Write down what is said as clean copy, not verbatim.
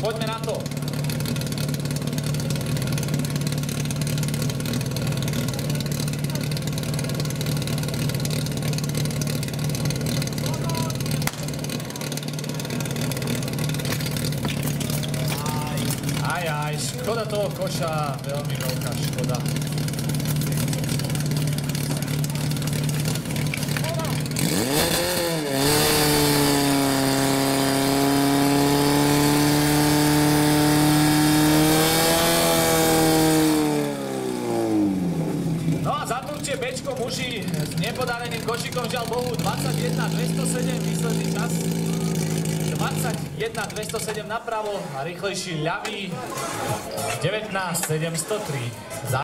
poďme na to. Aj, škoda toho koša, veľmi veľká škoda. No a zatúčte Bčko muži s nepodareným košikom, žiaľ Bohu, 21.207 výsledný čas. 21.207 napravo a rýchlejší ľavý 19.703.